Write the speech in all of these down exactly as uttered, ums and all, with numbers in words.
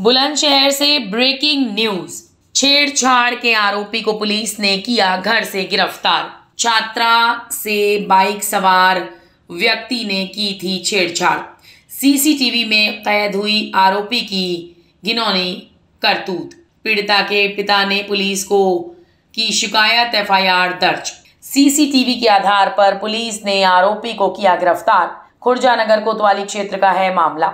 बुलंदशहर से breaking news. छेड़छाड़ के आरोपी को पुलिस ने किया घर से गिरफ्तार। छात्रा से बाइक सवार व्यक्ति ने की थी छेड़छाड़। सीसीटीवी में कैद हुई आरोपी की घिनौनी करतूत। पीड़िता के पिता ने पुलिस को की शिकायत, एफआईआर दर्ज। सीसीटीवी के आधार पर पुलिस ने आरोपी को किया गिरफ्तार। खुर्जानगर कोतवाली क्षेत्र का है मामला।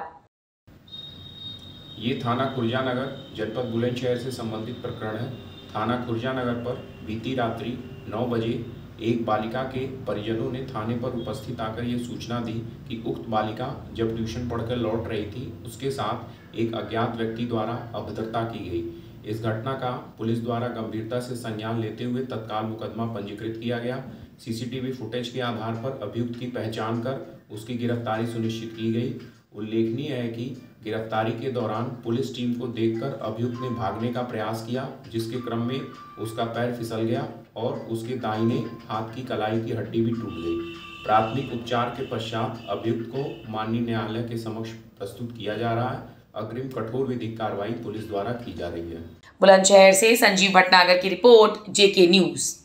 ये थाना खुर्जानगर जनपद बुलंदशहर से संबंधित प्रकरण है। थाना खुर्जानगर पर बीती रात्रि नौ बजे एक बालिका के परिजनों ने थाने पर उपस्थित आकर ये सूचना दी कि उक्त बालिका जब ट्यूशन पढ़कर लौट रही थी, उसके साथ एक अज्ञात व्यक्ति द्वारा अभद्रता की गई। इस घटना का पुलिस द्वारा गंभीरता से संज्ञान लेते हुए तत्काल मुकदमा पंजीकृत किया गया। सीसीटीवी फुटेज के आधार पर अभियुक्त की पहचान कर उसकी गिरफ्तारी सुनिश्चित की गई। उल्लेखनीय है कि गिरफ्तारी के दौरान पुलिस टीम को देखकर अभियुक्त ने भागने का प्रयास किया, जिसके क्रम में उसका पैर फिसल गया और उसके दाहिने हाथ की कलाई की हड्डी भी टूट गई। प्राथमिक उपचार के पश्चात अभियुक्त को माननीय न्यायालय के समक्ष प्रस्तुत किया जा रहा है। अग्रिम कठोर विधिक कार्रवाई पुलिस द्वारा की जा रही है। बुलंदशहर से संजीव भटनागर की रिपोर्ट, जेके न्यूज।